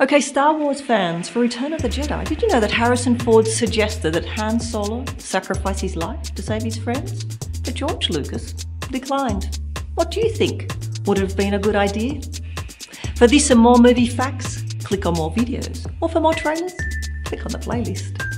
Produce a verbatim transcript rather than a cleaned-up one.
Okay, Star Wars fans, for Return of the Jedi, did you know that Harrison Ford suggested that Han Solo sacrifice his life to save his friends? But George Lucas declined. What do you think? Would it have been a good idea? For this and more movie facts, click on more videos. Or for more trailers, click on the playlist.